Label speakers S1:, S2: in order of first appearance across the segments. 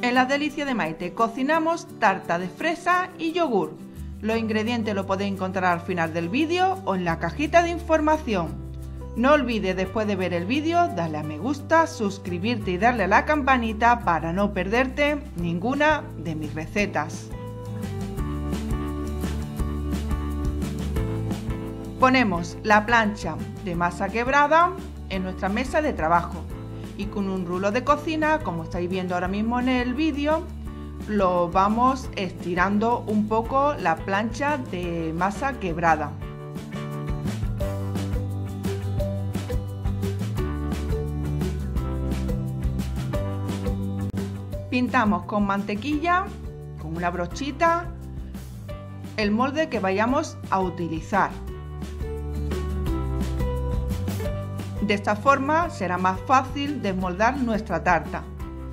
S1: En las delicias de Maite cocinamos tarta de fresa y yogur. Los ingredientes los podéis encontrar al final del vídeo o en la cajita de información. No olvides después de ver el vídeo darle a me gusta, suscribirte y darle a la campanita para no perderte ninguna de mis recetas. Ponemos la plancha de masa quebrada en nuestra mesa de trabajo y con un rulo de cocina, como estáis viendo ahora mismo en el vídeo, lo vamos estirando un poco la plancha de masa quebrada. Pintamos con mantequilla, con una brochita, el molde que vayamos a utilizar. De esta forma será más fácil desmoldar nuestra tarta.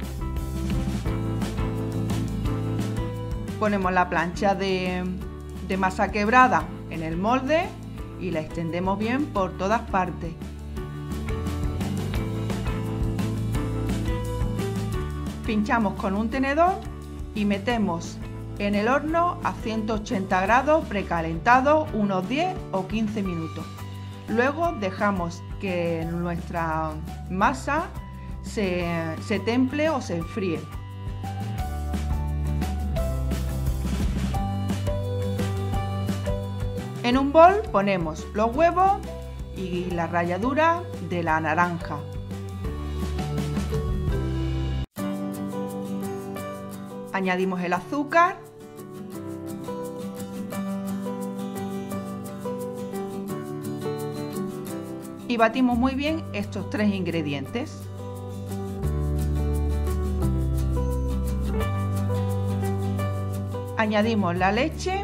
S1: Ponemos la plancha de masa quebrada en el molde y la extendemos bien por todas partes. Pinchamos con un tenedor y metemos en el horno a 180 grados precalentado unos 10 o 15 minutos. Luego dejamos que nuestra masa se temple o se enfríe. En un bol ponemos los huevos y la ralladura de la naranja. Añadimos el azúcar y batimos muy bien estos tres ingredientes. Añadimos la leche,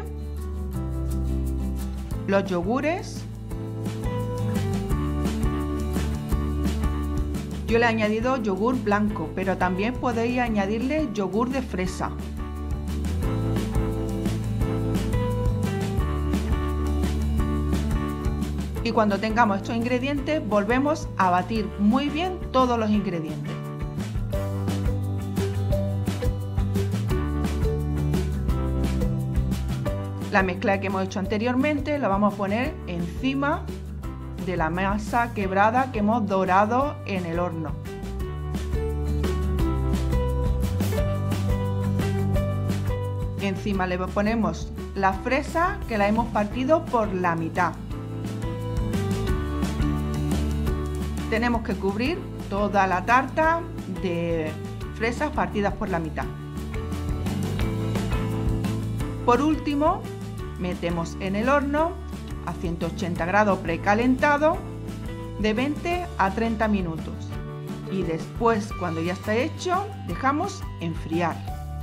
S1: los yogures. Yo le he añadido yogur blanco, pero también podéis añadirle yogur de fresa. Y cuando tengamos estos ingredientes, volvemos a batir muy bien todos los ingredientes. La mezcla que hemos hecho anteriormente la vamos a poner encima de la masa quebrada que hemos dorado en el horno. Encima le ponemos la fresa que la hemos partido por la mitad. Tenemos que cubrir toda la tarta de fresas partidas por la mitad. Por último, metemos en el horno a 180 grados precalentado de 20 a 30 minutos y después, cuando ya está hecho, dejamos enfriar.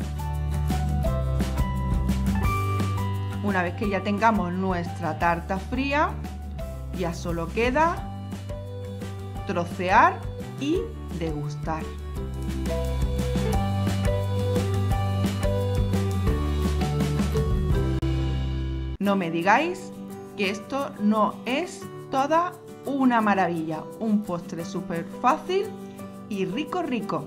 S1: Una vez que ya tengamos nuestra tarta fría, ya solo queda trocear y degustar. No me digáis que esto no es toda una maravilla, un postre súper fácil y rico.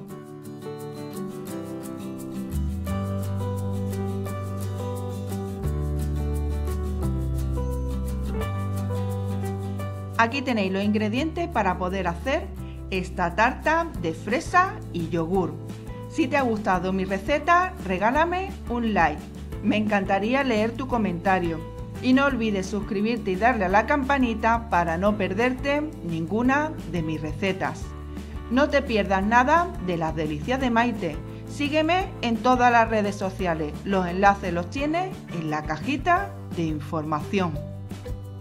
S1: Aquí tenéis los ingredientes para poder hacer esta tarta de fresa y yogur. Si te ha gustado mi receta, regálame un like. Me encantaría leer tu comentario. Y no olvides suscribirte y darle a la campanita para no perderte ninguna de mis recetas. No te pierdas nada de las delicias de Maite. Sígueme en todas las redes sociales. Los enlaces los tienes en la cajita de información.